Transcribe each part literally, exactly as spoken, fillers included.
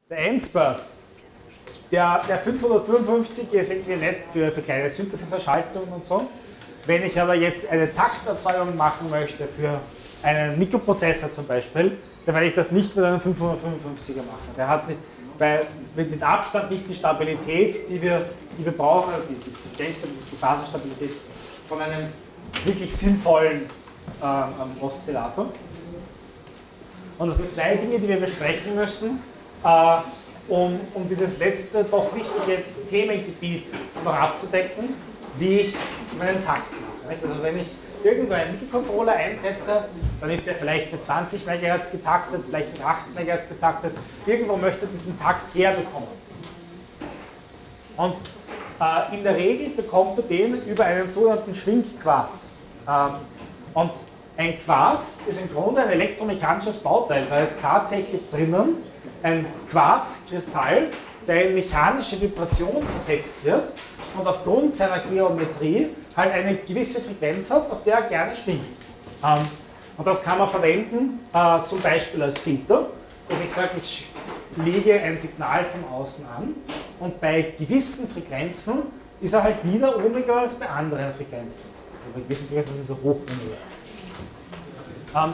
der Endspurt, der, der fünfhundertfünfundfünfzig ist irgendwie nett für, für kleine Syntheseverschaltungen und so. Wenn ich aber jetzt eine Takterzeugung machen möchte für einen Mikroprozessor zum Beispiel, dann werde ich das nicht mit einem fünfhundertfünfundfünfziger machen. Der hat mit, bei, mit, mit Abstand nicht die Stabilität, die wir, die wir brauchen, die, die, die Basisstabilität von einem wirklich sinnvollen ähm, Oszillator. Und es gibt zwei Dinge, die wir besprechen müssen, äh, um, um dieses letzte, doch wichtige Themengebiet noch abzudecken, wie ich meinen Takt mache. Also wenn ich irgendwo einen Mikrocontroller einsetze, dann ist der vielleicht mit zwanzig Megahertz getaktet, vielleicht mit acht Megahertz getaktet. Irgendwo möchte ich diesen Takt herbekommen. Und äh, in der Regel bekommt er den über einen sogenannten Schwingquarz. Ähm, und ein Quarz ist im Grunde ein elektromechanisches Bauteil. Da ist tatsächlich drinnen ein Quarzkristall, der in mechanische Vibration versetzt wird und aufgrund seiner Geometrie halt eine gewisse Frequenz hat, auf der er gerne schwingt. Ähm, und das kann man verwenden, äh, zum Beispiel als Filter, dass ich sage, ich lege ein Signal von außen an und bei gewissen Frequenzen ist er halt niederohmiger als bei anderen Frequenzen. Bei gewissen Frequenzen ist er hochohmiger. Ähm,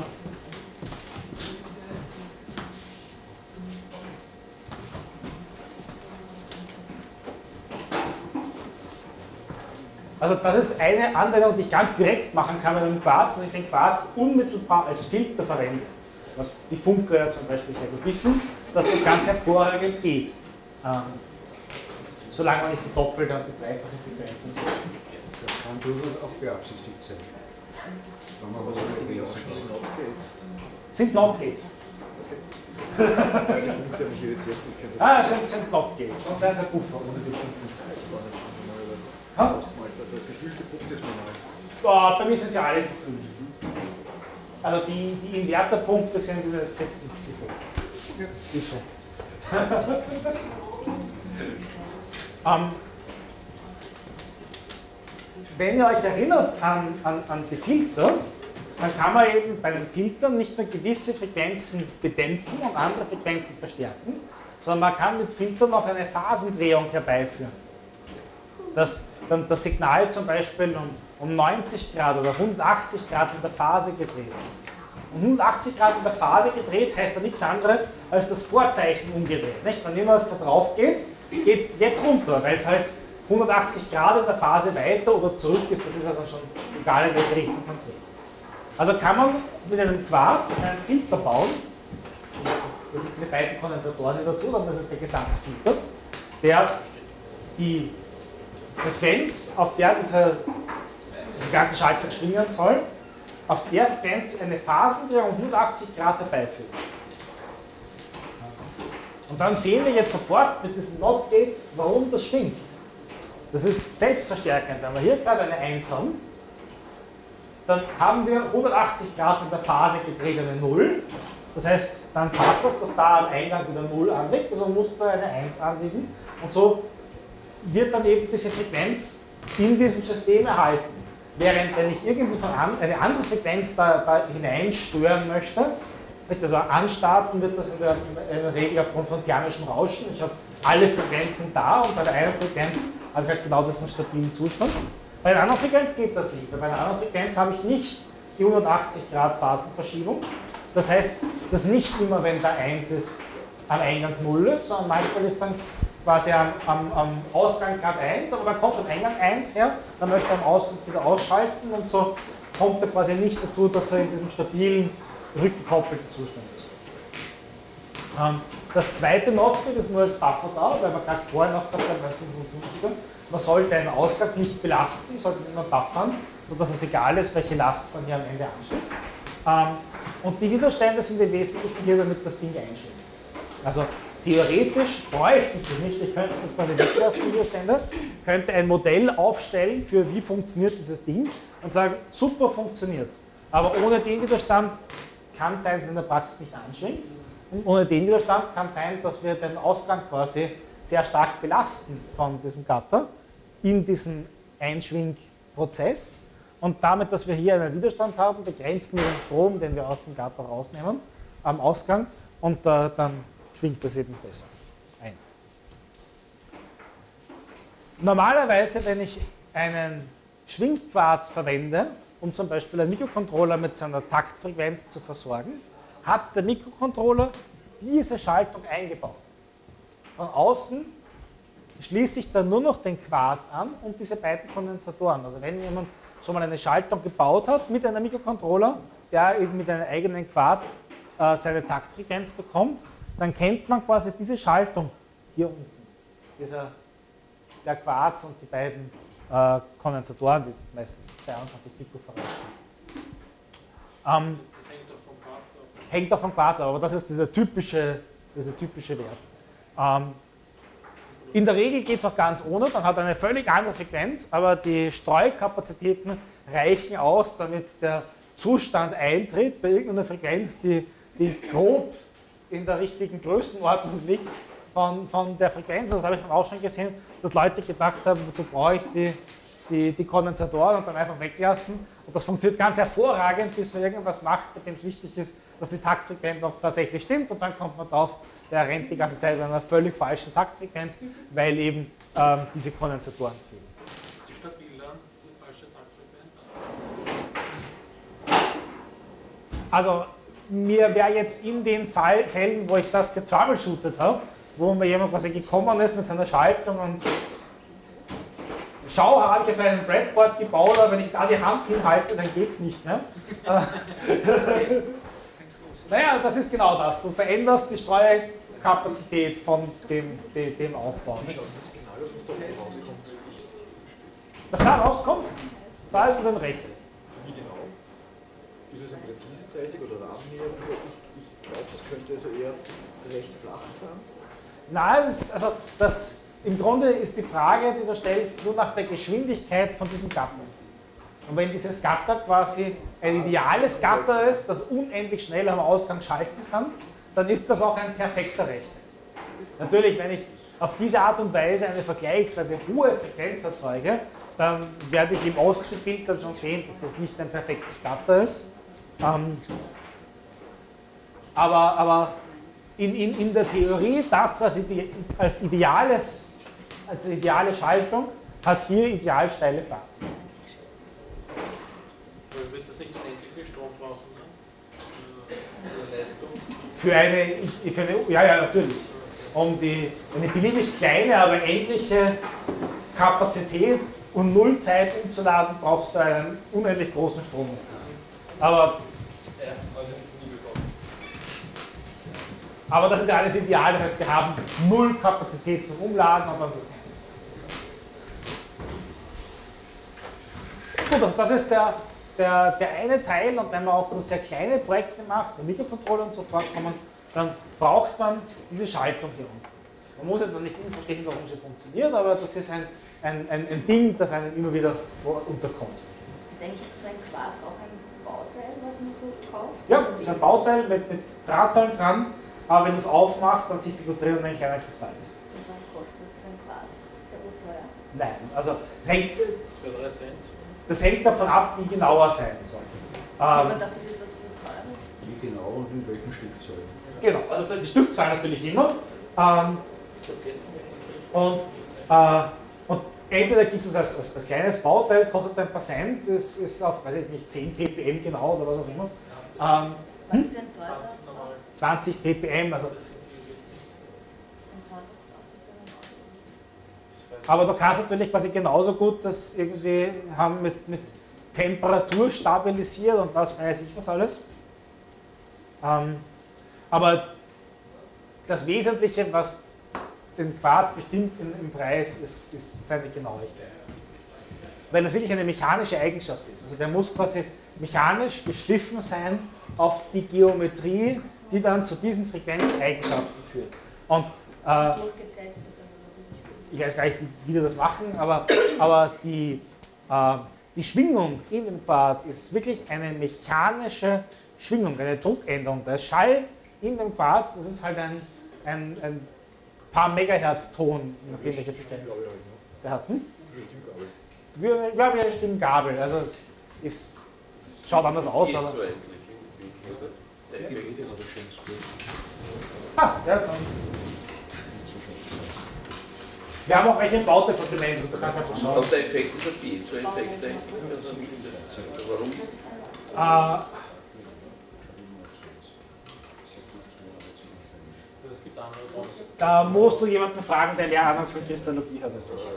Also das ist eine Anwendung, die ich ganz direkt machen kann mit dem Quarz, dass ich den Quarz unmittelbar als Filter verwende. Was die Funker ja zum Beispiel sehr gut wissen, dass das ganz hervorragend geht. Ähm, solange man nicht die doppelte und die dreifache Frequenz und so. Das kann durchaus auch beabsichtigt sein. Was sind die Not-Gates? Sind Not-Gates. Ah, es sind, sind Not-Gates, sonst wären es ein Puffer. Ha? Der gefüllte Punkt ist normal. Oh, bei mir sind sie alle gefüllt. Also die, die Inverterpunkte sind diese Skripten gefüllt. Ja. Ist so. ähm, wenn ihr euch erinnert an, an, an die Filter, dann kann man eben bei den Filtern nicht nur gewisse Frequenzen bedämpfen und andere Frequenzen verstärken, sondern man kann mit Filtern auch eine Phasendrehung herbeiführen. Dass dann das Signal zum Beispiel um, um neunzig Grad oder hundertachtzig Grad in der Phase gedreht. Um hundertachtzig Grad in der Phase gedreht heißt ja nichts anderes als das Vorzeichen umgedreht. Nicht? Wenn immer es da drauf geht, geht es jetzt runter, weil es halt hundertachtzig Grad in der Phase weiter oder zurück ist, das ist ja dann schon egal, in welche Richtung man dreht. Also kann man mit einem Quarz einen Filter bauen, das sind diese beiden Kondensatoren hier dazu, dann das ist der Gesamtfilter, der die Frequenz, auf der dieser, diese ganze Schaltung schwingen soll, auf der Frequenz eine Phasendrehung um hundertachtzig Grad herbeiführt. Und dann sehen wir jetzt sofort mit diesen Not-Gates, warum das schwingt. Das ist selbstverstärkend. Wenn wir hier gerade eine eins haben, dann haben wir hundertachtzig Grad in der Phase gedreht eine null. Das heißt, dann passt das, dass da am Eingang wieder null anliegt, also muss da eine eins anliegen. Und so wird dann eben diese Frequenz in diesem System erhalten. Während wenn ich irgendwie von an, eine andere Frequenz da, da hineinstören möchte, also anstarten wird das in der, in der Regel aufgrund von thermischem Rauschen. Ich habe alle Frequenzen da und bei der einen Frequenz habe ich halt genau diesen stabilen Zustand. Bei einer anderen Frequenz geht das nicht. Bei einer anderen Frequenz habe ich nicht die hundertachtzig Grad Phasenverschiebung. Das heißt, dass nicht immer, wenn da eins ist, am Eingang null ist, sondern manchmal ist dann quasi am, am, am Ausgang gerade eins, aber dann kommt am Eingang eins her, dann möchte er am Ausgang wieder ausschalten und so kommt er quasi nicht dazu, dass er in diesem stabilen, rückgekoppelten Zustand ist. Ähm, das zweite Not-Gate ist nur als Buffer da, weil wir gerade vorher noch gesagt haben, bei fünfundfünfziger, man sollte einen Ausgang nicht belasten, sollte ihn immer buffern, sodass es egal ist, welche Last man hier am Ende anschließt. Ähm, und die Widerstände sind im Wesentlichen hier, damit das Ding einschlägt. Also theoretisch bräuchten Sie nicht, ich könnte das quasi weglassen, die Widerstände, könnte ein Modell aufstellen für wie funktioniert dieses Ding und sagen, super funktioniert. Aber ohne den Widerstand kann es sein, dass es in der Praxis nicht anschwingt. Und ohne den Widerstand kann es sein, dass wir den Ausgang quasi sehr stark belasten von diesem Gatter in diesem Einschwingprozess. Und damit, dass wir hier einen Widerstand haben, begrenzen wir den Strom, den wir aus dem Gatter rausnehmen, am Ausgang und äh, dann schwingt das eben besser. normalerweise, wenn ich einen Schwingquarz verwende, um zum Beispiel einen Mikrocontroller mit seiner Taktfrequenz zu versorgen, hat der Mikrocontroller diese Schaltung eingebaut. Von außen schließe ich dann nur noch den Quarz an und diese beiden Kondensatoren. Also wenn jemand schon mal eine Schaltung gebaut hat mit einem Mikrocontroller, der eben mit einem eigenen Quarz äh, seine Taktfrequenz bekommt, dann kennt man quasi diese Schaltung hier unten. Dieser, der Quarz und die beiden äh, Kondensatoren, die meistens zweiundzwanzig Picofarad sind. Ähm, Das hängt doch vom Quarz ab. hängt auch vom Quarz ab, aber das ist dieser typische, dieser typische Wert. Ähm, in der Regel geht es auch ganz ohne, man hat eine völlig andere Frequenz, aber die Streukapazitäten reichen aus, damit der Zustand eintritt bei irgendeiner Frequenz, die, die grob in der richtigen Größenordnung liegt von, von der Frequenz. Das habe ich auch schon gesehen, dass Leute gedacht haben, wozu brauche ich die, die, die Kondensatoren und dann einfach weglassen. Und das funktioniert ganz hervorragend, bis man irgendwas macht, bei dem es wichtig ist, dass die Taktfrequenz auch tatsächlich stimmt und dann kommt man drauf, der rennt die ganze Zeit bei einer völlig falschen Taktfrequenz, weil eben ähm, diese Kondensatoren fehlen. Ist die stabiler, die falsche Taktfrequenz? Also mir wäre jetzt in den Fall, Fällen, wo ich das getroubleshootet habe, wo mir jemand quasi gekommen ist mit seiner Schaltung und schau, habe ich auf einem Breadboard gebaut, aber wenn ich da die Hand hinhalte, dann geht es nicht mehr. Naja, das ist genau das. Du veränderst die Streukapazität von dem, dem, dem Aufbau. Nicht? Was da rauskommt, da ist es ein Recht. Wie genau? Ist es ein präzises Rechteck oder Rahmennäher? Ich, ich glaube, das könnte also eher recht flach sein. Nein, das, also das, im Grunde ist die Frage, die du stellst, nur nach der Geschwindigkeit von diesem Gatter. Und wenn dieses Gatter quasi ein ideales Gatter ist, das unendlich schnell am Ausgang schalten kann, dann ist das auch ein perfekter Rechteck. Natürlich, wenn ich auf diese Art und Weise eine vergleichsweise hohe Frequenz erzeuge, dann werde ich im Oszielbild dann schon sehen, dass das nicht ein perfektes Gatter ist. Ähm, aber aber in, in, in der Theorie, das als, ide, als, ideales, als ideale Schaltung hat hier ideal steile Phasen. Wird das nicht unendliche Strom brauchen sein? Für Leistung? Für eine, für eine, ja, ja, natürlich. Um die, eine beliebig kleine, aber endliche Kapazität und null Zeit umzuladen, brauchst du einen unendlich großen Strom. Aber, Ja, also das ist nie bekommen. aber das ist ja alles ideal, das heißt, wir haben null Kapazität zum Umladen. Und dann so. Gut, also das ist der, der, der eine Teil, und wenn man auch nur sehr kleine Projekte macht, der Mikrocontroller und so vorkommen, dann braucht man diese Schaltung hier unten. Man muss jetzt noch nicht verstehen, warum sie funktioniert, aber das ist ein, ein, ein, ein Ding, das einem immer wieder vor, unterkommt. Ist eigentlich so ein Quarz auch ein Bauteil, was man so kauft? Ja, das ist ein Bauteil mit, mit Drahtteilen dran, aber wenn du es aufmachst, dann siehst du, dass drinnen ein kleiner Kristall ist. Und was kostet so ein Quarz? Ist der urteuer? Nein, also es hängt, zwei, drei Cent. das hängt davon ab, wie genau er sein soll. Ähm, Ähm, man dachte, das ist was urteures. Wie genau und in welchen Stückzahlen? genau, also die Stückzahl natürlich immer. Ähm, Ich habe gestern Und, äh, und entweder gibt es als, als, als kleines Bauteil, kostet ein paar Cent, das ist auf, weiß ich nicht, zehn ppm genau oder was auch immer. Ähm, Was ist ein teurer Quarz? zwanzig ppm, also, Ein teurer Quarz ist dann ein aber du kannst natürlich quasi genauso gut das irgendwie haben mit, mit Temperatur stabilisiert und was weiß ich was alles. Ähm, aber das Wesentliche, was den Quarz bestimmt im, im Preis, ist, ist seine Genauigkeit. Weil das wirklich eine mechanische Eigenschaft ist. Also der muss quasi mechanisch geschliffen sein auf die Geometrie, die dann zu diesen Frequenzeigenschaften führt. Und äh, Wohl getestet, also so wie ich weiß gar nicht, wie die das machen, aber, aber die, äh, die Schwingung in dem Quarz ist wirklich eine mechanische Schwingung, eine Druckänderung. Der Schall in dem Quarz, das ist halt ein, ein, ein paar Megahertz-Ton, je nachdem welche Frequenz der hat. Hm? Wie, ja, wie eine Stimmgabel. Also es schaut anders aus, aber. Ah, ja, dann. Wir haben auch welche im Bauteilsortiment, und da kannst du einfach schauen. Und der Effekt ist ein Piezo-Effekt dahinter, oder wie ist das? Warum? Äh, Es gibt andere draus. da musst du jemanden fragen, der mehr Ahnung von Kristallogie hat als ich.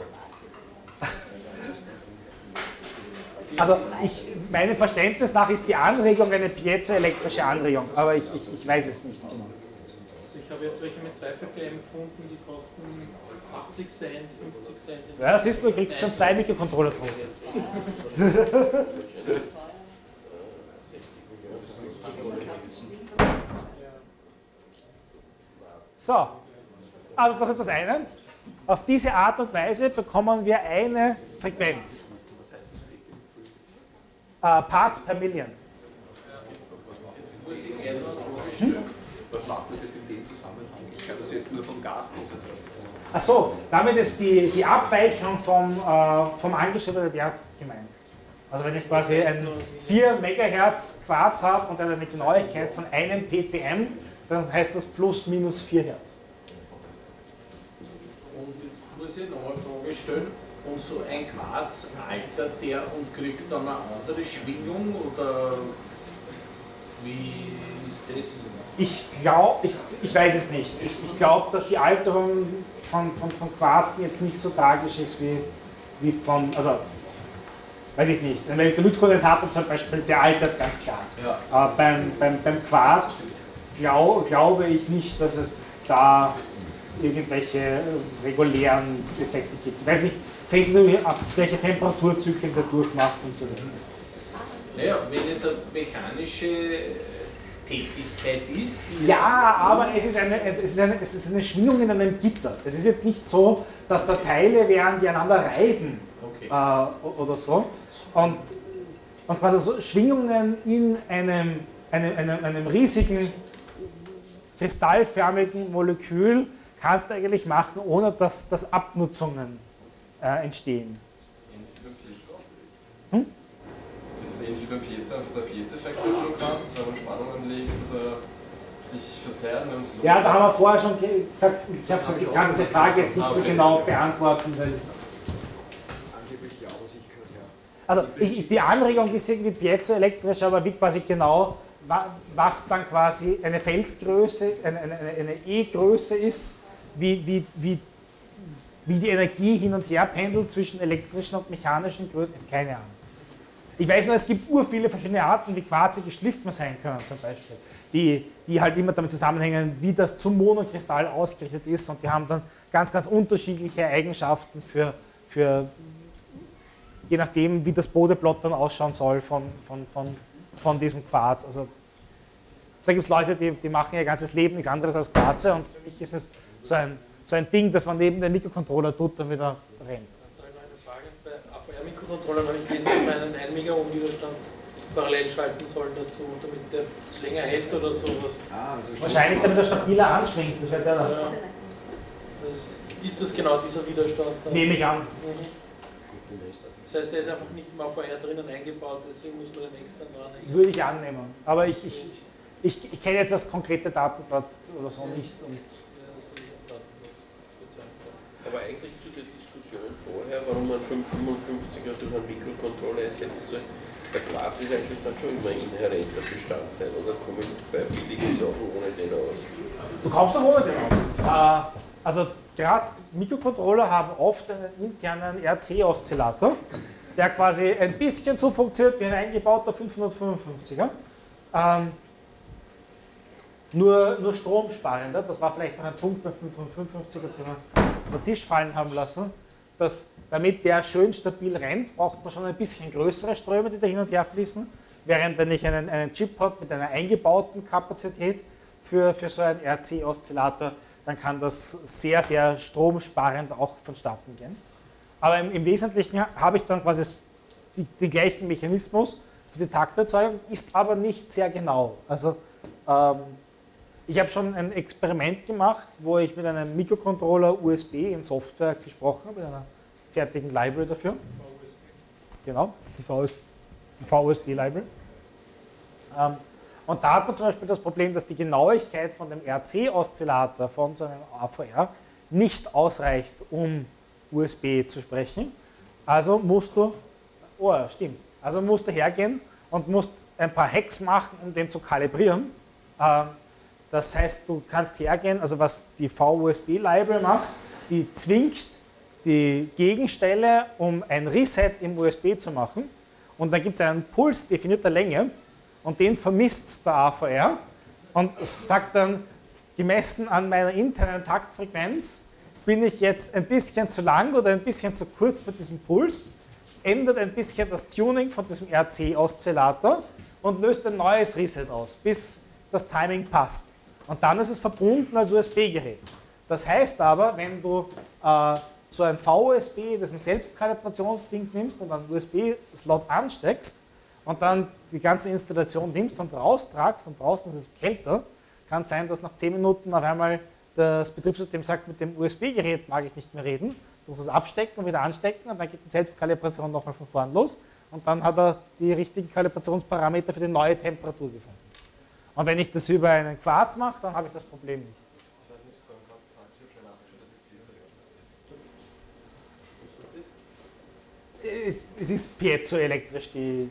Also ich, meinem Verständnis nach ist die Anregung eine piezoelektrische Anregung, aber ich, ich, ich weiß es nicht genau. Also ich habe jetzt welche mit zwei P P M gefunden, die kosten achtzig Cent, fünfzig Cent. Ja, das ist, du kriegst schon zwei Mikrocontroller drauf. So, also das ist das eine. Auf diese Art und Weise bekommen wir eine Frequenz. Äh, Parts per Million. Jetzt muss ich gleich noch eine Frage stellen. Was macht das jetzt in dem Zusammenhang? Ich habe das jetzt nur vom Gaskonzentration. Achso, damit ist die, die Abweichung vom, äh, vom angeschriebenen Wert gemeint. Also wenn ich quasi ein vier Megahertz Quarz habe und eine Genauigkeit von einem ppm, dann heißt das plus minus vier Hertz. Und jetzt muss ich noch eine Frage stellen. Und so ein Quarz altert der und kriegt dann eine andere Schwingung oder wie ist das? Ich glaube, ich, ich weiß es nicht. Ich, ich glaube, dass die Alterung von, von, von Quarzen jetzt nicht so tragisch ist wie, wie von, also weiß ich nicht. Ein Elektrolytkondensator zum Beispiel, der altert ganz klar. Ja. Äh, beim, beim, beim Quarz glaub, glaube ich nicht, dass es da irgendwelche regulären Effekte gibt. Ich weiß nicht, es hängt natürlich ab, welche Temperaturzyklen der durchmacht und so weiter. Naja, wenn es eine mechanische Tätigkeit ist. Ja, aber es ist, eine, es, ist eine, es ist eine Schwingung in einem Gitter. Es ist jetzt nicht so, dass da Teile wären, die einander reiben Okay. äh, oder so. Und, und quasi so Schwingungen in einem, einem, einem, einem riesigen kristallförmigen Molekül kannst du eigentlich machen, ohne dass, dass Abnutzungen äh, entstehen. Ähnlich wie beim Piezo. Hm? Das ist ähnlich wie beim Piezo, einfach der Piezo-Effekt von Quarz, wenn man Spannungen legt, dass er sich verzerrt. Und so Ja, da haben wir vorher schon gesagt, ich, hab so, ich kann diese Frage jetzt nicht so genau beantworten. Weil Angeblich ja, was ich gehört habe. also ich, die Anregung ist irgendwie piezoelektrisch, aber wie quasi genau, was, was dann quasi eine Feldgröße, eine, eine, eine E-Größe ist, wie, wie, wie, wie die Energie hin und her pendelt zwischen elektrischen und mechanischen Größen, keine Ahnung. Ich weiß nur, es gibt ur viele verschiedene Arten, wie Quarze geschliffen sein können zum Beispiel, die, die halt immer damit zusammenhängen, wie das zum Monokristall ausgerichtet ist, und die haben dann ganz, ganz unterschiedliche Eigenschaften für, für je nachdem, wie das Bodeplot dann ausschauen soll von, von, von, von diesem Quarz. Also da gibt es Leute, die, die machen ihr ganzes Leben nichts anderes als Quarze, und für mich ist es so ein, so ein Ding, das man neben den Mikrocontroller tut, damit er rennt. Eine Frage, bei A V R-Mikrocontrollern habe ich gelesen, dass man einen ein Megaohm Widerstand parallel schalten soll dazu, damit der länger hält oder sowas. Ah, also Wahrscheinlich, damit er stabiler anschwingt, das wäre der da. Ja. Das ist, ist das genau dieser Widerstand? dann? Nehme ich an. Mhm. Das heißt, der ist einfach nicht im A V R drinnen eingebaut, deswegen muss man den extra dranhängen. Würde ich annehmen. Aber ich, ich, ich, ich kenne jetzt das konkrete Datenblatt oder so nicht. Und Aber eigentlich zu der Diskussion vorher, warum man fünfhundertfünfundfünfziger durch einen Mikrocontroller ersetzen soll, der Quarz ist eigentlich dann schon immer inhärenter Bestandteil, oder komme ich bei billigen Sachen ohne den aus? du kommst doch ohne den aus. Äh, also gerade Mikrocontroller haben oft einen internen R C-Oszillator, der quasi ein bisschen so funktioniert wie ein eingebauter fünfhundertfünfundfünfziger. Ähm, nur, nur stromsparender, das war vielleicht noch ein Punkt bei fünfhundertfünfundfünfziger, den wir auf den Tisch fallen haben lassen, dass damit der schön stabil rennt, braucht man schon ein bisschen größere Ströme, die da hin und her fließen, während wenn ich einen, einen Chip habe mit einer eingebauten Kapazität für, für so einen R C-Oszillator, dann kann das sehr, sehr stromsparend auch vonstatten gehen. Aber im, im Wesentlichen habe ich dann quasi die, den gleichen Mechanismus für die Takterzeugung, ist aber nicht sehr genau. Also ähm, ich habe schon ein Experiment gemacht, wo ich mit einem Mikrocontroller U S B in Software gesprochen habe, mit einer fertigen Library dafür. Genau, das ist die V U S B-Library. Ähm, und da hat man zum Beispiel das Problem, dass die Genauigkeit von dem R C-Oszillator von so einem A V R nicht ausreicht, um U S B zu sprechen. Also musst du, oh stimmt, also musst du hergehen und musst ein paar Hacks machen, um den zu kalibrieren. Das heißt, du kannst hergehen, also was die V U S B-Library macht, die zwingt die Gegenstelle, um ein Reset im U S B zu machen. Und dann gibt es einen Puls definierter Länge und den vermisst der A V R und sagt dann, gemessen an meiner internen Taktfrequenz bin ich jetzt ein bisschen zu lang oder ein bisschen zu kurz mit diesem Puls, ändert ein bisschen das Tuning von diesem R C-Oszillator und löst ein neues Reset aus, bis das Timing passt. Und dann ist es verbunden als U S B-Gerät. Das heißt aber, wenn du äh, so ein V U S B, das ein Selbstkalibrationsding nimmst und einen U S B-Slot ansteckst und dann die ganze Installation nimmst und raustragst und draußen ist es kälter, kann es sein, dass nach zehn Minuten auf einmal das Betriebssystem sagt, mit dem U S B-Gerät mag ich nicht mehr reden, du musst es abstecken und wieder anstecken und dann geht die Selbstkalibration nochmal von vorn los und dann hat er die richtigen Kalibrationsparameter für die neue Temperatur gefunden. Und wenn ich das über einen Quarz mache, dann habe ich das Problem nicht. Ich weiß nicht, was du am Quarz gesagt hast, ich habe schon nachgeschaut, das ist piezoelektrisch. Es ist piezoelektrisch, die,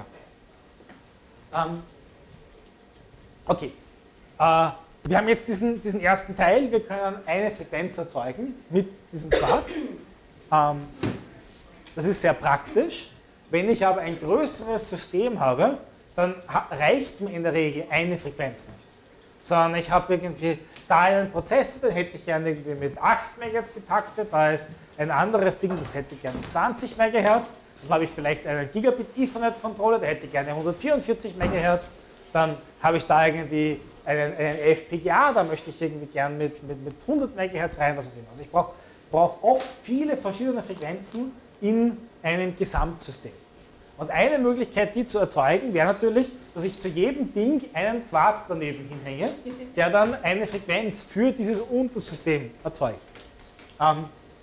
ja. Ähm, okay. Äh, wir haben jetzt diesen, diesen ersten Teil, wir können eine Frequenz erzeugen mit diesem Quarz. Ähm, das ist sehr praktisch. Wenn ich aber ein größeres System habe, dann reicht mir in der Regel eine Frequenz nicht. Sondern ich habe irgendwie da einen Prozessor, den hätte ich gerne irgendwie mit acht Megahertz getaktet, da ist ein anderes Ding, das hätte ich gerne zwanzig Megahertz, dann habe ich vielleicht einen Gigabit Ethernet-Controller, der hätte gerne hundertvierundvierzig Megahertz, dann habe ich da irgendwie einen, einen F P G A, da möchte ich irgendwie gerne mit, mit, mit hundert Megahertz rein, was auch immer. Also ich brauche brauch oft viele verschiedene Frequenzen in einem Gesamtsystem. Und eine Möglichkeit, die zu erzeugen, wäre natürlich, dass ich zu jedem Ding einen Quarz daneben hinhänge, der dann eine Frequenz für dieses Untersystem erzeugt. Ähm,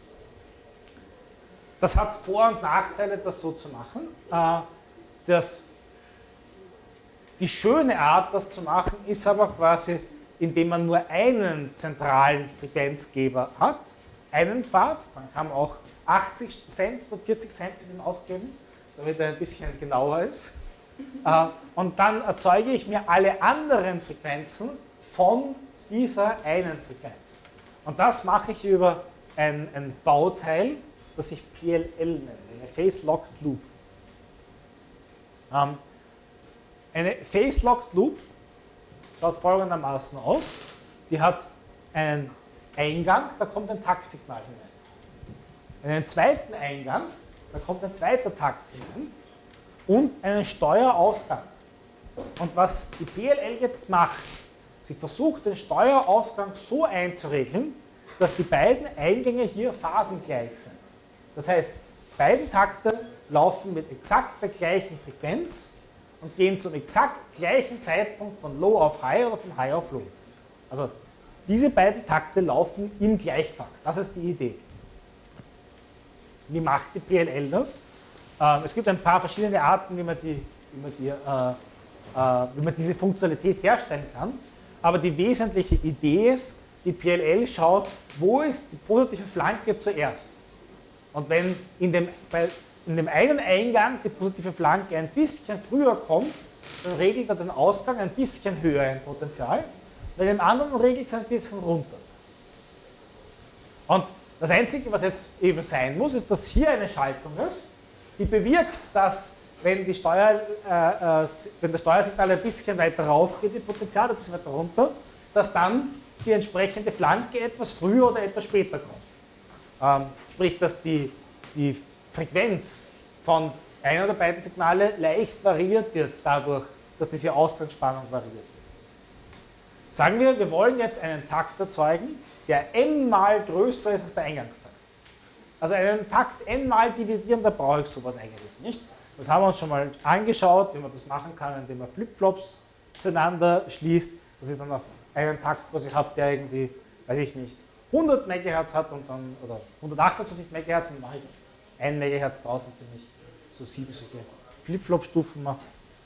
das hat Vor- und Nachteile, das so zu machen. Äh, das, die schöne Art, das zu machen, ist aber quasi, indem man nur einen zentralen Frequenzgeber hat, einen Quarz, dann kann man auch achtzig Cent oder vierzig Cent für den ausgeben, damit er ein bisschen genauer ist. Äh, und dann erzeuge ich mir alle anderen Frequenzen von dieser einen Frequenz. Und das mache ich über ein, ein Bauteil, das ich P L L nenne, eine Phase-Locked Loop. Ähm, eine Phase-Locked Loop schaut folgendermaßen aus. Die hat einen Eingang, da kommt ein Taktsignal hinein. Einen zweiten Eingang, da kommt ein zweiter Takt hinein und einen Steuerausgang. Und was die P L L jetzt macht, sie versucht den Steuerausgang so einzuregeln, dass die beiden Eingänge hier phasengleich sind. Das heißt, beide Takte laufen mit exakt der gleichen Frequenz und gehen zum exakt gleichen Zeitpunkt von Low auf High oder von High auf Low. Also diese beiden Takte laufen im Gleichtakt. Das ist die Idee. Wie macht die P L L das? Ähm, es gibt ein paar verschiedene Arten, wie man, die, wie, man die, äh, äh, wie man diese Funktionalität herstellen kann. Aber die wesentliche Idee ist, die P L L schaut, wo ist die positive Flanke zuerst. Und wenn in dem, bei, in dem einen Eingang die positive Flanke ein bisschen früher kommt, dann regelt er den Ausgang ein bisschen höher im Potential. Bei dem anderen regelt es ein bisschen runter. Und das Einzige, was jetzt eben sein muss, ist, dass hier eine Schaltung ist, die bewirkt, dass wenn, die Steuer, äh, äh, wenn das Steuersignal ein bisschen weiter rauf geht, die Potential ein bisschen weiter runter, dass dann die entsprechende Flanke etwas früher oder etwas später kommt. Ähm, sprich, dass die, die Frequenz von einer der beiden Signale leicht variiert wird, dadurch, dass diese Ausgangsspannung variiert wird. Sagen wir, wir wollen jetzt einen Takt erzeugen, der n-mal größer ist als der Eingangstakt. Also einen Takt n-mal dividieren, da brauche ich sowas eigentlich nicht. Das haben wir uns schon mal angeschaut, wie man das machen kann, indem man Flipflops zueinander schließt, dass ich dann auf einen Takt, was ich habe, der irgendwie, weiß ich nicht, hundert Megahertz hat und dann, oder hundertachtundzwanzig Megahertz, dann mache ich ein Megahertz draußen, wenn ich so sieben solche Flipflop-Stufen mache.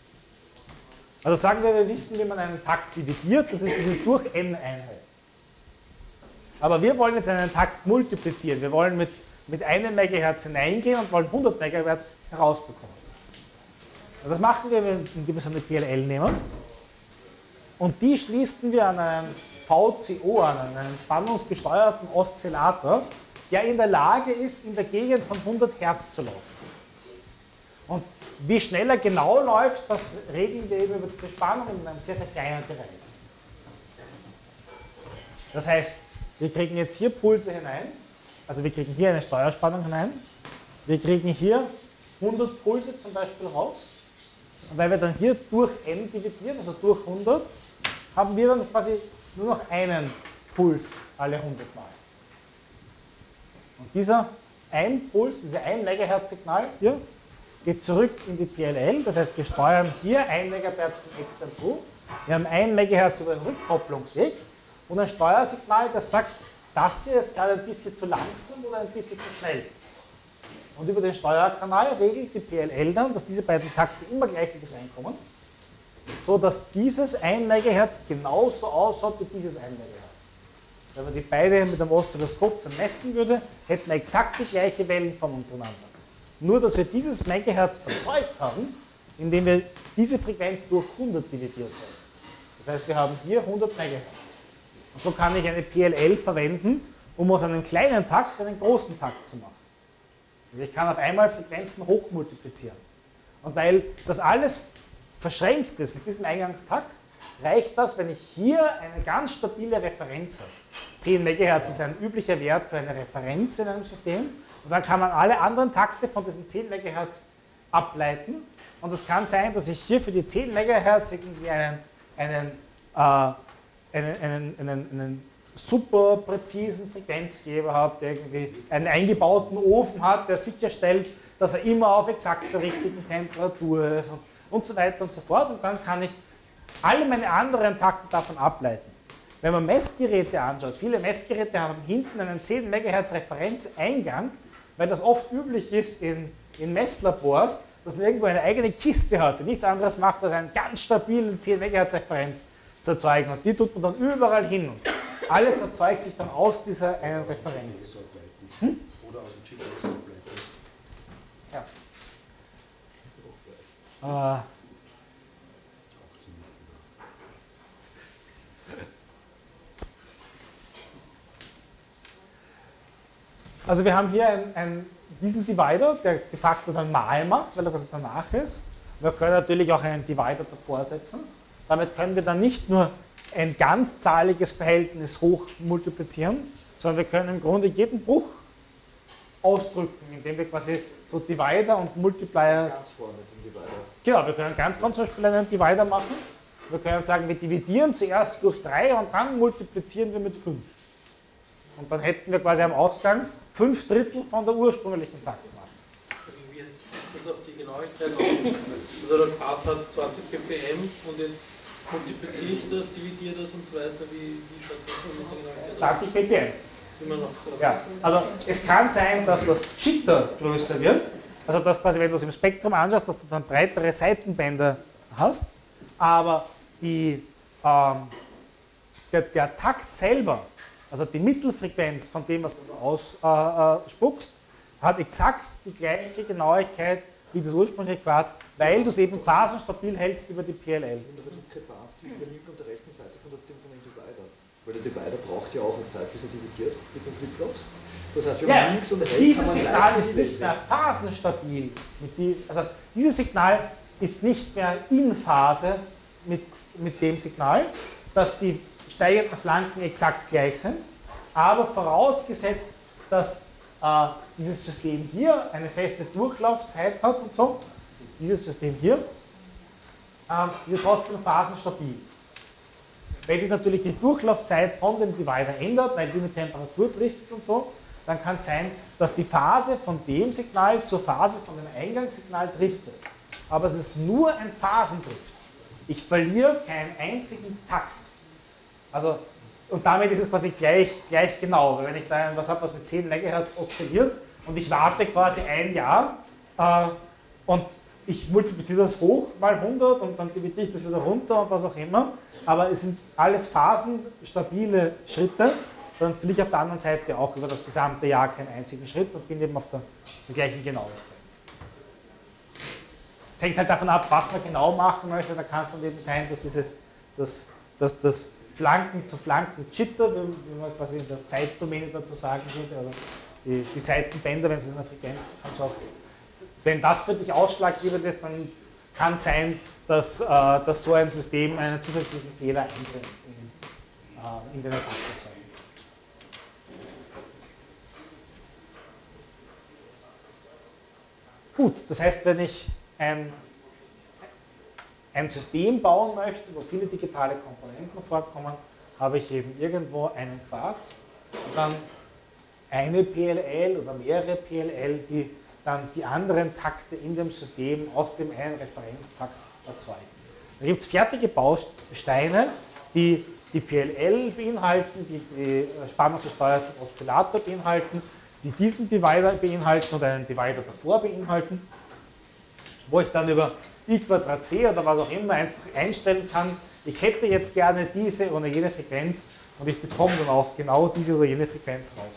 Also sagen wir, wir wissen, wie man einen Takt dividiert, das ist diese durch n Einheit. Aber wir wollen jetzt einen Takt multiplizieren. Wir wollen mit mit einem Megahertz hineingehen und wollen hundert Megahertz herausbekommen. Und das machen wir, indem wir so eine P L L nehmen. Und die schließen wir an einen V C O an, einen spannungsgesteuerten Oszillator, der in der Lage ist, in der Gegend von hundert Hertz zu laufen. Und wie schnell er genau läuft, das regeln wir eben über diese Spannung in einem sehr, sehr kleinen Bereich. Das heißt, wir kriegen jetzt hier Pulse hinein, also wir kriegen hier eine Steuerspannung hinein, wir kriegen hier hundert Pulse zum Beispiel raus, und weil wir dann hier durch n dividieren, also durch hundert, haben wir dann quasi nur noch einen Puls alle hundert Mal. Und dieser ein Puls, dieser ein Megahertz Signal hier, geht zurück in die P L L, das heißt, wir steuern hier ein Megahertz von extern zu, wir haben ein Megahertz über den Rückkopplungsweg und ein Steuersignal, das sagt, das hier ist gerade ein bisschen zu langsam oder ein bisschen zu schnell. Und über den Steuerkanal regelt die P L L dann, dass diese beiden Takte immer gleichzeitig reinkommen, so dass dieses ein Megahertz genauso ausschaut wie dieses ein Megahertz. Wenn man die beide mit dem Oszilloskop dann messen würde, hätten wir exakt die gleiche Wellenform untereinander. Nur, dass wir dieses Megahertz erzeugt haben, indem wir diese Frequenz durch hundert dividiert haben. Das heißt, wir haben hier hundert Megahertz. Und so kann ich eine P L L verwenden, um aus einem kleinen Takt einen großen Takt zu machen. Also ich kann auf einmal Frequenzen hochmultiplizieren. Und weil das alles verschränkt ist mit diesem Eingangstakt, reicht das, wenn ich hier eine ganz stabile Referenz habe. zehn Megahertz ist ein üblicher Wert für eine Referenz in einem System. Und dann kann man alle anderen Takte von diesen zehn Megahertz ableiten. Und es kann sein, dass ich hier für die zehn Megahertz irgendwie einen, einen, äh, einen, einen, einen, einen super präzisen Frequenzgeber habe, der irgendwie einen eingebauten Ofen hat, der sicherstellt, dass er immer auf exakt der richtigen Temperatur ist und, und so weiter und so fort. Und dann kann ich alle meine anderen Takte davon ableiten. Wenn man Messgeräte anschaut, viele Messgeräte haben hinten einen zehn Megahertz Referenzeingang, weil das oft üblich ist in, in Messlabors, dass man irgendwo eine eigene Kiste hat, die nichts anderes macht, als einen ganz stabilen zehn Megahertz Referenz zu erzeugen. Und die tut man dann überall hin. Und alles erzeugt sich dann aus dieser einen Referenz. Hm? Oder aus dem Chip ableiten. Ja. Äh, Also wir haben hier einen, einen, diesen Divider, der de facto dann mal macht, weil er quasi danach ist. Wir können natürlich auch einen Divider davor setzen. Damit können wir dann nicht nur ein ganzzahliges Verhältnis hoch multiplizieren, sondern wir können im Grunde jeden Bruch ausdrücken, indem wir quasi so Divider und Multiplier... Ganz vorne den Divider. Genau, wir können ganz vorne zum Beispiel einen Divider machen. Wir können sagen, wir dividieren zuerst durch drei und dann multiplizieren wir mit fünf. Und dann hätten wir quasi am Ausgang fünf Drittel von der ursprünglichen Taktmarke. Wie sieht das auf die Genauigkeit aus? Also der Quarz hat zwanzig ppm und jetzt multipliziere ich das, dividiere das und so weiter. Wie, wie schaut das mit der Genauigkeit aus? zwanzig ppm. Immer noch zwanzig. Ja, also es kann sein, dass das Jitter größer wird. Also dass quasi, wenn du es im Spektrum anschaust, dass du dann breitere Seitenbänder hast. Aber die, ähm, der, der Takt selber, also die Mittelfrequenz von dem, was du ausspuckst, äh, hat exakt die gleiche Genauigkeit wie das ursprüngliche Quarz, weil du es eben phasenstabil hältst über die P L L. Und das hat Diskrepanz zwischen der linken und der rechten Seite von, der, von dem Divider. Weil der Divider braucht ja auch eine Zeit, bis er dividiert mit den Flipflops. Das heißt, wir Ja, haben links und rechts. dieses Signal ist nicht mehr phasenstabil. Mit die, also dieses Signal ist nicht mehr in Phase mit, mit dem Signal, dass die steigenden Flanken exakt gleich sind, aber vorausgesetzt, dass äh, dieses System hier eine feste Durchlaufzeit hat und so, dieses System hier, äh, ist trotzdem phasenstabil. Wenn sich natürlich die Durchlaufzeit von dem Divider ändert, weil die mit Temperatur driftet und so, dann kann es sein, dass die Phase von dem Signal zur Phase von dem Eingangssignal driftet. Aber es ist nur ein Phasendrift. Ich verliere keinen einzigen Takt. Also, und damit ist es quasi gleich, gleich genau, weil wenn ich da was habe, was mit zehn Megahertz oszilliert und ich warte quasi ein Jahr äh, und ich multipliziere das hoch mal hundert und dann dividiere ich das wieder runter und was auch immer, aber es sind alles phasenstabile Schritte dann verliere ich auf der anderen Seite auch über das gesamte Jahr keinen einzigen Schritt und bin eben auf der, der gleichen Genauigkeit. Es hängt halt davon ab, was man genau machen möchte. Da kann es dann eben sein, dass dieses, das, dass das Flanken zu Flanken Jitter, wie man quasi in der Zeitdomäne dazu sagen würde, oder die, die Seitenbänder, wenn Sie es in der Frequenz anschaut. Wenn das für dich ausschlaggebend ist, dann kann es sein, dass, äh, dass so ein System einen zusätzlichen Fehler einbringt in, äh, in den Attackerzeugen. Gut, das heißt, wenn ich ein, ein System bauen möchte, wo viele digitale Komponenten vorkommen, habe ich eben irgendwo einen Quarz und dann eine P L L oder mehrere P L L, die dann die anderen Takte in dem System aus dem einen Referenztakt erzeugen. Da gibt es fertige Bausteine, die die P L L beinhalten, die die spannungsgesteuerten Oszillator beinhalten, die diesen Divider beinhalten oder einen Divider davor beinhalten, wo ich dann über I Quadrat C oder was auch immer einfach einstellen kann, ich hätte jetzt gerne diese oder jene Frequenz und ich bekomme dann auch genau diese oder jene Frequenz raus.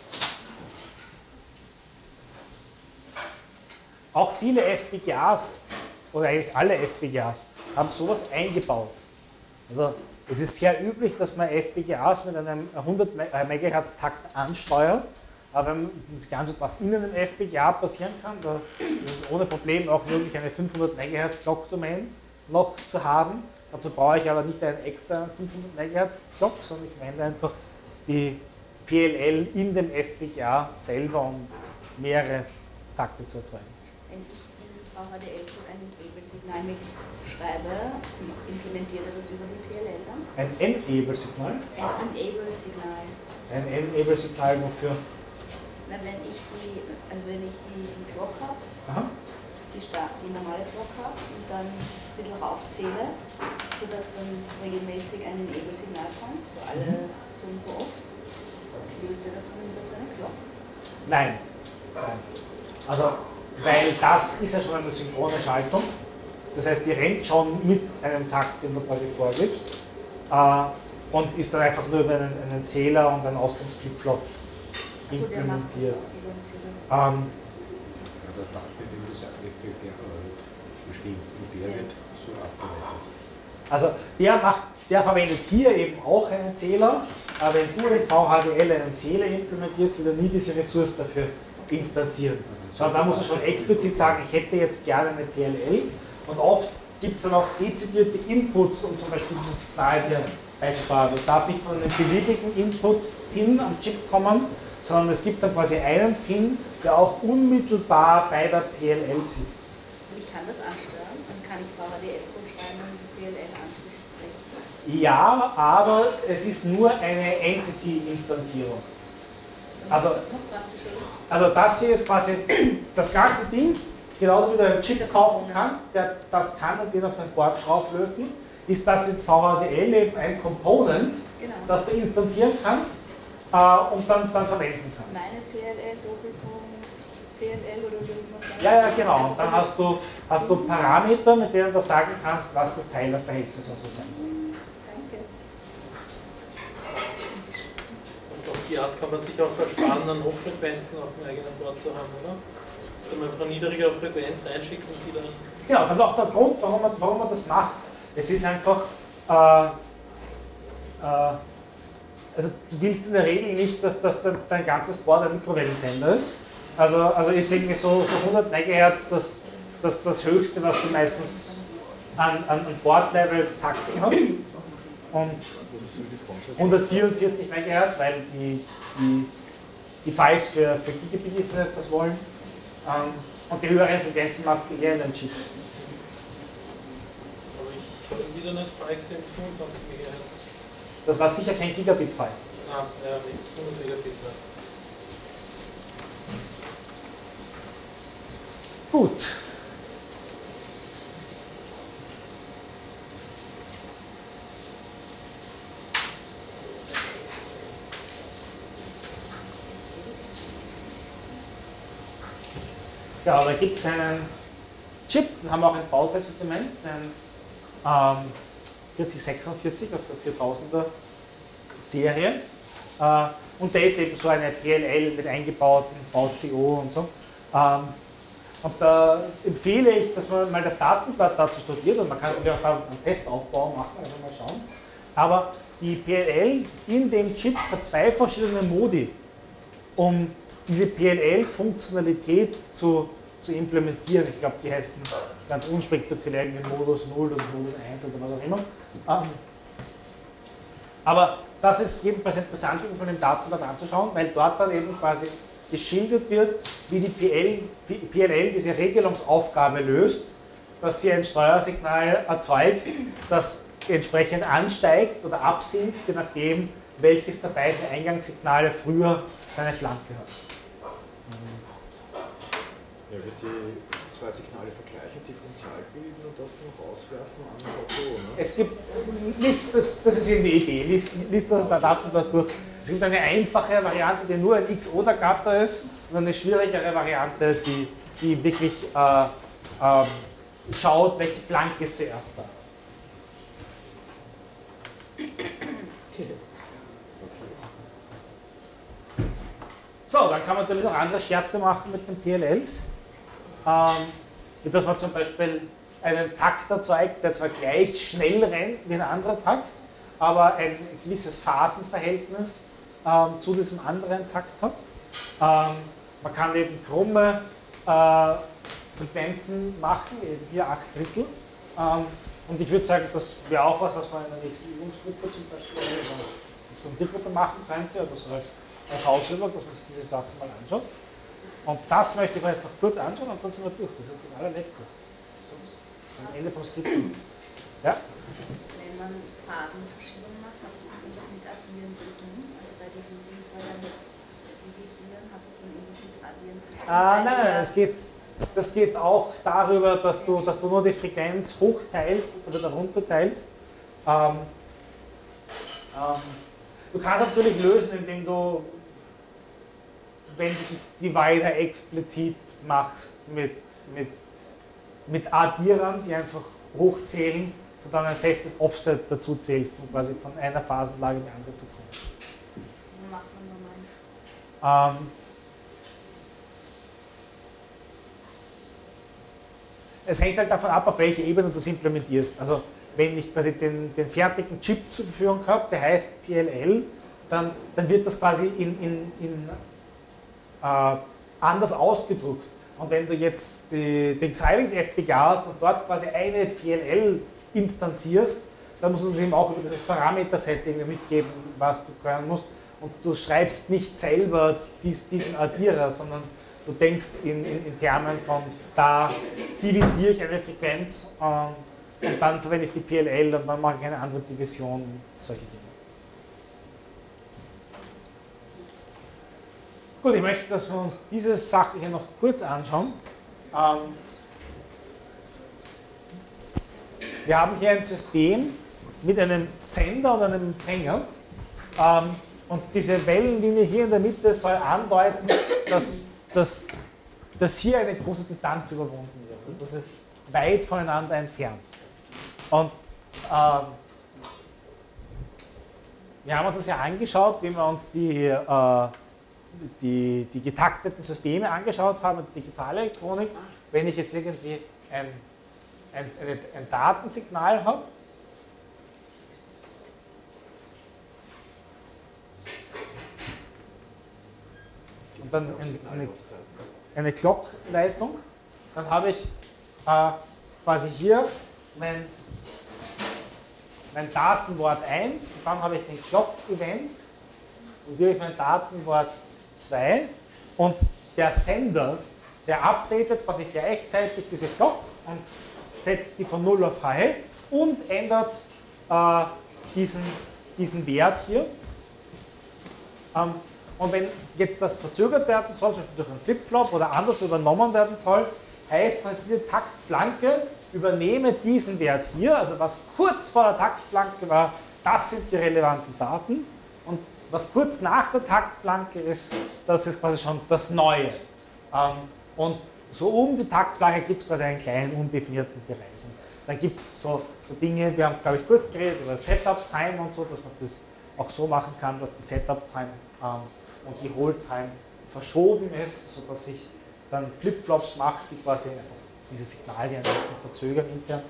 Auch viele F P G As oder eigentlich alle F P G As haben sowas eingebaut. Also es ist sehr üblich, dass man F P G As mit einem hundert Megahertz Takt ansteuert. Aber wenn man sich anschaut, was in einem F P G A passieren kann, da ist es ohne Problem auch möglich, eine fünfhundert Megahertz Clock-Domain noch zu haben. Dazu brauche ich aber nicht einen extra fünfhundert Megahertz Clock, sondern ich verwende einfach die P L L in dem F P G A selber, um mehrere Takte zu erzeugen. Wenn ich in V H D L-Code ein Enable-Signal mitschreibe, implementiert er das über die P L L dann? Ein Enable-Signal? Ein Enable-Signal. Ein Enable-Signal wofür? Na, wenn ich die, also wenn ich die, die Clock habe, die, die normale Clock habe und dann ein bisschen raufzähle, sodass dann regelmäßig ein Enable-Signal kommt, so alle so und so oft, löst er das dann über so eine Clock? Nein. Nein. Also, weil das ist ja schon eine synchrone Schaltung. Das heißt, die rennt schon mit einem Takt, den du quasi vorgibst, äh, und ist dann einfach nur über einen, einen Zähler und einen Ausgangsflipflop implementiert. So, der macht das ähm, Ja, der Takt, in dem das F P G A bestimmt und der wird so abgeleitet. Also der, macht, der verwendet hier eben auch einen Zähler, aber wenn du in V H D L einen Zähler implementierst, wird er nie diese Ressource dafür instanzieren. Sondern da muss er schon explizit sagen, ich hätte jetzt gerne eine P L L und oft gibt es dann auch dezidierte Inputs, um zum Beispiel dieses Signal hier einzusparen. Das darf nicht von einem beliebigen Input-Pin am Chip kommen, sondern es gibt dann quasi einen Pin, der auch unmittelbar bei der P L L sitzt. Und ich kann das ansteuern, also kann ich V H D L-Code schreiben, um die P L L anzusprechen. Ja, aber es ist nur eine Entity-Instanzierung. Also, also das hier ist quasi das ganze Ding, genauso wie du einen Chip kaufen kannst, der das kann und den auf dein Board drauflöten, ist das in V H D L eben ein Component, genau, das du instanzieren kannst äh, und dann, dann verwenden kannst. Meine P L L, Doppelpunkt, P L L oder so irgendwas. Ja, ja, genau. Und dann hast du, hast du Parameter, mit denen du sagen kannst, was das Teilerverhältnis und so sein soll. Danke. Und auf die Art kann man sich auch ersparen, an Hochfrequenzen auf dem eigenen Board zu haben, oder? Dass man einfach eine niedrigere Frequenz reinschickt und die dann... Genau, das ist auch der Grund, warum man, warum man das macht. Es ist einfach, äh, äh, also du willst in der Regel nicht, dass, dass dein, dein ganzes Board ein Mikrowellensender ist. Also, also ist irgendwie so, so hundert Megahertz das, das, das Höchste, was du meistens an, an, an Board-Level-Takten hast. Und hundertvierundvierzig Megahertz, weil die, die, die Files für, für Gigabit Ethernet das wollen. Ähm, und die höheren Frequenzen machst du eher in den Chips. Aber ich habe im Internet-File gesehen mit fünfundzwanzig Megahertz. Das war sicher kein Gigabit-File. Ah, ja, mit hundert Megabit. Ja. Gut. Ja, da gibt es einen Chip, den haben wir auch ein Bauteilsortiment, den ähm, vierzig sechsundvierzig auf der viertausender Serie. Äh, und da ist eben so eine P L L mit eingebauten V C O und so. Ähm, und da empfehle ich, dass man mal das Datenblatt dazu studiert und man kann natürlich auch einen Testaufbau machen, also mal schauen. Aber die P L L in dem Chip hat zwei verschiedene Modi, um diese P L L-Funktionalität zu, zu implementieren. Ich glaube, die heißen ganz unspektakulär irgendwie Modus null oder Modus eins oder was auch immer. Ähm, aber das ist jedenfalls interessant, das mal im Datenblatt anzuschauen, weil dort dann eben quasi geschildert wird, wie die P L L diese Regelungsaufgabe löst, dass sie ein Steuersignal erzeugt, das entsprechend ansteigt oder absinkt, je nachdem, welches der beiden Eingangssignale früher seine Flanke hat. Ja, wird die zwei Signale vergleichen, Differential bilden und das dann rauswerfen an V C O, ne? Es gibt, liest, das, das ist eben die Idee, liest, liest das Datenblatt durch. Es gibt eine einfache Variante, die nur ein X oder-Gatter ist und eine schwierigere Variante, die, die wirklich äh, äh, schaut, welche Flanke zuerst da. So, dann kann man natürlich noch andere Scherze machen mit den P L Ls. Ähm, wie dass man zum Beispiel einen Takt erzeugt, der zwar gleich schnell rennt wie ein anderer Takt, aber ein gewisses Phasenverhältnis ähm, zu diesem anderen Takt hat. Ähm, man kann eben krumme äh, Frequenzen machen, eben hier acht Drittel. Ähm, und ich würde sagen, das wäre auch was, was man in der nächsten Übungsgruppe zum Beispiel in der Gruppe machen könnte, oder so als, als Hausübung, dass man sich diese Sachen mal anschaut. Und das möchte ich mir jetzt noch kurz anschauen und dann sind wir durch. Das ist das allerletzte. Sonst am Ende vom Skript. Ja? Wenn man Phasenverschiebung macht, hat das dann irgendwas mit Addieren zu tun? Also bei diesen Dings, weil dann dividieren, hat das dann irgendwas mit Addieren zu tun? Ah, nein, nein, es geht, das geht auch darüber, dass du, dass du nur die Frequenz hochteilst oder wieder runterteilst. Ähm, ähm, du kannst natürlich lösen, indem du, wenn du die Divider explizit machst mit, mit, mit Addierern, die einfach hochzählen, so dann ein festes Offset dazu zählst, um quasi von einer Phasenlage in die andere zu kommen. Wie macht man normal? Ähm, es hängt halt davon ab, auf welche Ebene du es implementierst. Also wenn ich quasi den, den fertigen Chip zur Verfügung habe, der heißt P L L, dann, dann wird das quasi in, in, in äh, anders ausgedruckt. Und wenn du jetzt die, den Xilinx F P G A hast und dort quasi eine P L L instanzierst, dann musst du es eben auch über das Parameter-Setting mitgeben, was du können musst. Und du schreibst nicht selber dies, diesen Addierer, sondern du denkst in, in, in Termen von, da dividiere ich eine Frequenz ähm, und dann verwende ich die P L L und dann mache ich eine andere Division, solche Dinge. Gut, ich möchte, dass wir uns diese Sache hier noch kurz anschauen. Ähm, wir haben hier ein System mit einem Sender und einem Empfänger. Ähm, und diese Wellenlinie hier in der Mitte soll andeuten, dass, dass, dass hier eine große Distanz überwunden wird. Und das ist weit voneinander entfernt. Und ähm, wir haben uns das ja angeschaut, wie wir uns die äh, Die, die getakteten Systeme angeschaut haben, digitale Elektronik. Wenn ich jetzt irgendwie ein, ein, ein, ein Datensignal habe, und dann eine, eine Clock-Leitung, dann habe ich äh, quasi hier mein, mein Datenwort eins, und dann habe ich den Clock-Event, und hier habe ich mein Datenwort zwei, und der Sender, der updatet quasi gleichzeitig diese Clock und setzt die von null auf High und ändert äh, diesen, diesen Wert hier. Ähm, und wenn jetzt das verzögert werden soll, zum Beispiel durch einen Flip-Flop oder anders übernommen werden soll, heißt, diese Taktflanke übernehme diesen Wert hier, also was kurz vor der Taktflanke war, das sind die relevanten Daten, und was kurz nach der Taktflanke ist, das ist quasi schon das Neue. Ähm, und so um die Taktflanke gibt es quasi einen kleinen undefinierten Bereich. Und dann gibt es so, so Dinge, wir haben, glaube ich, kurz geredet über Setup-Time und so, dass man das auch so machen kann, dass die Setup-Time ähm, und die Hold-Time verschoben ist, sodass ich dann Flip-Flops mache, die quasi einfach diese Signalien ein bisschen verzögern intern.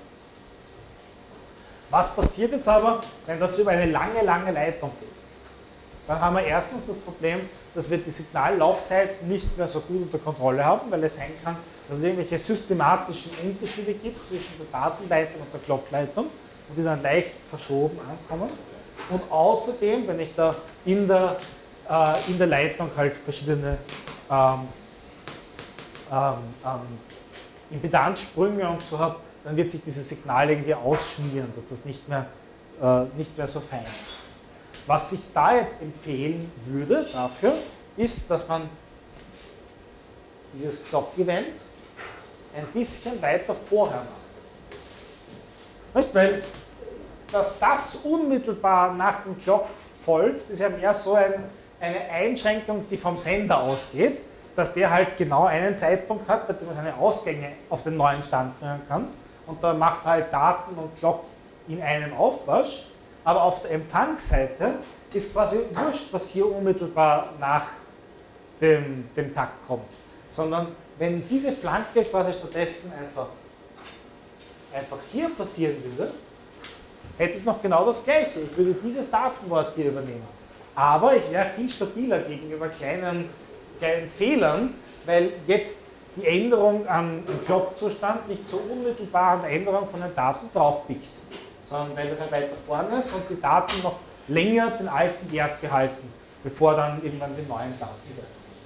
Was passiert jetzt aber, wenn das über eine lange, lange Leitung geht? Dann haben wir erstens das Problem, dass wir die Signallaufzeit nicht mehr so gut unter Kontrolle haben, weil es sein kann, dass es irgendwelche systematischen Unterschiede gibt zwischen der Datenleitung und der Clockleitung und die dann leicht verschoben ankommen. Und außerdem, wenn ich da in der, äh, in der Leitung halt verschiedene ähm, ähm, ähm, Impedanzsprünge und so habe, dann wird sich dieses Signal irgendwie ausschmieren, dass das nicht mehr, äh, nicht mehr so fein ist. Was ich da jetzt empfehlen würde dafür, ist, dass man dieses Clock-Event ein bisschen weiter vorher macht. Weißt, weil dass das unmittelbar nach dem Clock folgt, ist ja mehr so ein, eine Einschränkung, die vom Sender ausgeht, dass der halt genau einen Zeitpunkt hat, bei dem er seine Ausgänge auf den neuen Stand bringen kann. Und da macht halt Daten und Clock in einem Aufwasch. Aber auf der Empfangsseite ist quasi wurscht, was hier unmittelbar nach dem, dem Takt kommt. Sondern wenn diese Flanke quasi stattdessen einfach, einfach hier passieren würde, hätte ich noch genau das Gleiche. Ich würde dieses Datenwort hier übernehmen. Aber ich wäre viel stabiler gegenüber kleinen, kleinen Fehlern, weil jetzt die Änderung am Clock-Zustand nicht so unmittelbar an der Änderung von den Daten draufpickt, sondern weil das halt weiter vorne ist und die Daten noch länger den alten Wert behalten, bevor dann irgendwann die neuen Daten werden.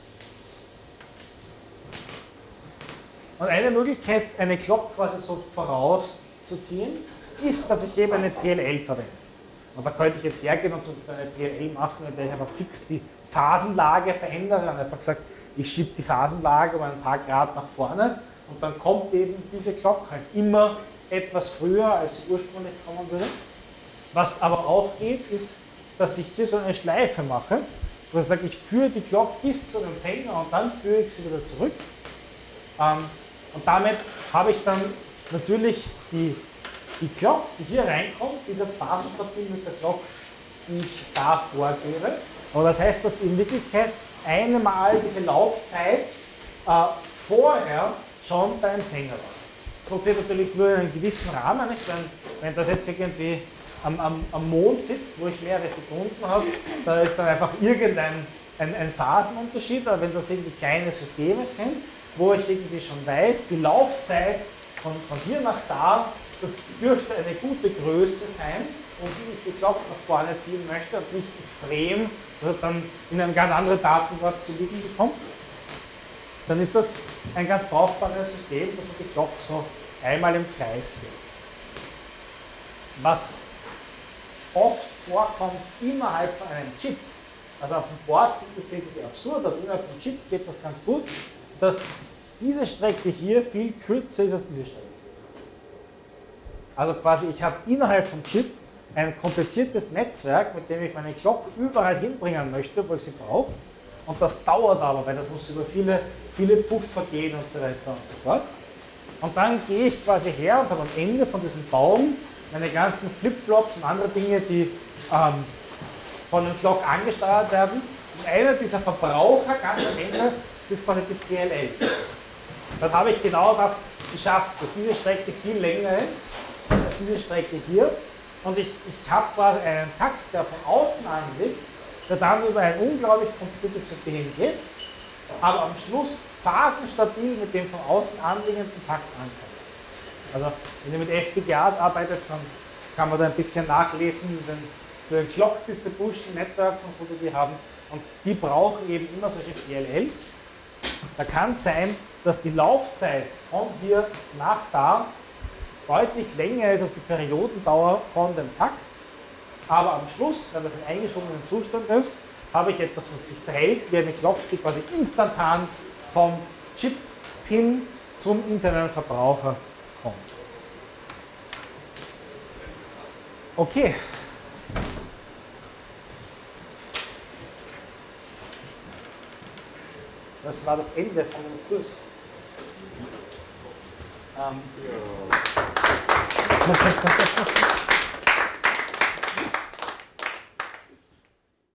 Und eine Möglichkeit, eine Clock quasi so vorauszuziehen, ist, dass ich eben eine P L L verwende. Und da könnte ich jetzt hergehen und so eine P L L machen, in der ich einfach fix die Phasenlage verändere und einfach gesagt, ich schiebe die Phasenlage um ein paar Grad nach vorne und dann kommt eben diese Clock halt immer etwas früher, als sie ursprünglich kommen würde. Was aber auch geht, ist, dass ich hier so eine Schleife mache, wo ich sage, ich führe die Clock bis zum Empfänger und dann führe ich sie wieder zurück. Und damit habe ich dann natürlich die Die Clock, die hier reinkommt, ist jetzt phasenstabil mit der Clock, die ich da vorgebe. Aber das heißt, dass in Wirklichkeit einmal diese Laufzeit äh, vorher schon beim Empfänger war. Das funktioniert natürlich nur in einem gewissen Rahmen, nicht? Wenn, wenn das jetzt irgendwie am, am, am Mond sitzt, wo ich mehrere Sekunden habe, da ist dann einfach irgendein ein, ein Phasenunterschied. Aber wenn das irgendwie kleine Systeme sind, wo ich irgendwie schon weiß, die Laufzeit von, von hier nach da, das dürfte eine gute Größe sein, um die ich die Clock nach vorne ziehen möchte und nicht extrem, dass es dann in einem ganz anderen Datenwort zu liegen bekommt. Dann ist das ein ganz brauchbares System, dass man die Clock so einmal im Kreis führt. Was oft vorkommt innerhalb von einem Chip, also auf dem Board ist das irgendwie absurd, aber innerhalb vom Chip geht das ganz gut, dass diese Strecke hier viel kürzer ist als diese Strecke. Also quasi, ich habe innerhalb vom Chip ein kompliziertes Netzwerk, mit dem ich meine Clock überall hinbringen möchte, wo ich sie brauche. Und das dauert aber, weil das muss über viele, viele Puffer gehen und so weiter und so fort. Und dann gehe ich quasi her und habe am Ende von diesem Baum meine ganzen Flipflops und andere Dinge, die ähm, von dem Clock angesteuert werden. Und einer dieser Verbraucher ganz am Ende, das ist quasi die P L L. Dann habe ich genau das geschafft, dass diese Strecke viel länger ist als diese Strecke hier. Und ich, ich habe quasi einen Takt, der von außen anliegt, der dann über ein unglaublich kompliziertes System geht, aber am Schluss phasenstabil mit dem von außen anliegenden Takt ankommt. Also wenn ihr mit F P G As arbeitet, dann kann man da ein bisschen nachlesen, den, zu den Clock Distribution Networks und so, die wir haben. Und die brauchen eben immer solche P L Ls. Da kann es sein, dass die Laufzeit von hier nach da deutlich länger ist als die Periodendauer von dem Takt. Aber am Schluss, wenn das im eingeschobenen Zustand ist, habe ich etwas, was sich verhält wie eine Clock, die quasi instantan vom Chip-Pin zum internen Verbraucher kommt. Okay. Das war das Ende von dem Kurs. Ähm. Ja.